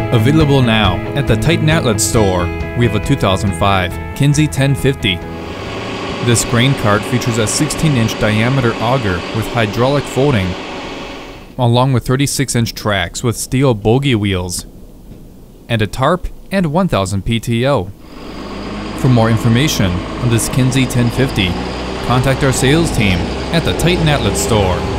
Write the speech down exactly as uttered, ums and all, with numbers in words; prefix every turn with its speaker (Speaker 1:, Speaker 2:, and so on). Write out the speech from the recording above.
Speaker 1: Available now at the Titan Outlet store, we have a two thousand five Kinze ten fifty. This grain cart features a sixteen inch diameter auger with hydraulic folding, along with thirty-six inch tracks with steel Bogie wheels, and a tarp and one thousand P T O. For more information on this Kinze ten fifty, contact our sales team at the Titan Outlet store.